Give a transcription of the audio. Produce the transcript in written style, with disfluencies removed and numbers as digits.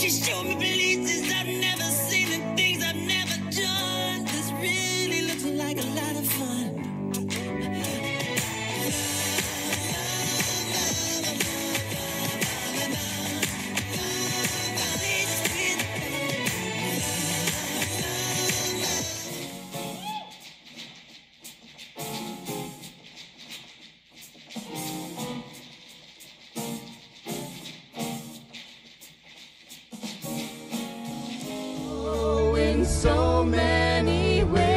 She showed me places I've never seen and things I've never done. This really looks like a lot of fun. In so many ways.